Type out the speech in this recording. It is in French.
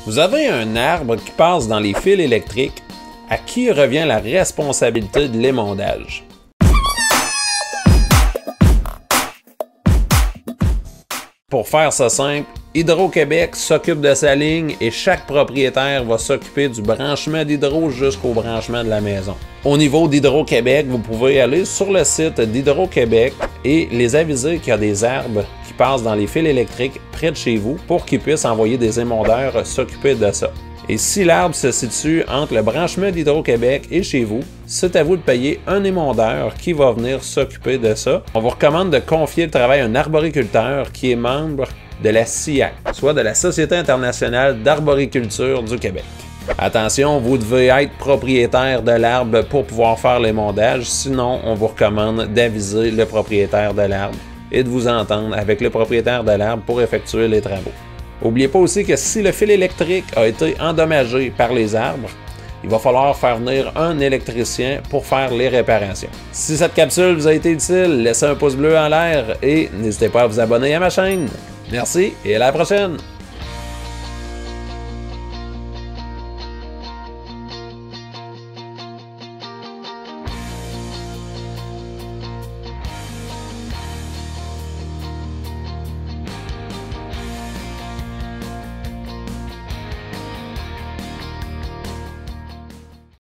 Vous avez un arbre qui passe dans les fils électriques, à qui revient la responsabilité de l'émondage? Pour faire ça simple, Hydro-Québec s'occupe de sa ligne et chaque propriétaire va s'occuper du branchement d'hydro jusqu'au branchement de la maison. Au niveau d'Hydro-Québec, vous pouvez aller sur le site d'Hydro-Québec et les aviser qu'il y a des arbres qui passent dans les fils électriques près de chez vous pour qu'ils puissent envoyer des émondeurs s'occuper de ça. Et si l'arbre se situe entre le branchement d'Hydro-Québec et chez vous, c'est à vous de payer un émondeur qui va venir s'occuper de ça. On vous recommande de confier le travail à un arboriculteur qui est membre de la SIAC, soit de la Société internationale d'arboriculture du Québec. Attention, vous devez être propriétaire de l'arbre pour pouvoir faire l'émondage, sinon on vous recommande d'aviser le propriétaire de l'arbre et de vous entendre avec le propriétaire de l'arbre pour effectuer les travaux. N'oubliez pas aussi que si le fil électrique a été endommagé par les arbres, il va falloir faire venir un électricien pour faire les réparations. Si cette capsule vous a été utile, laissez un pouce bleu en l'air et n'hésitez pas à vous abonner à ma chaîne. Merci et à la prochaine!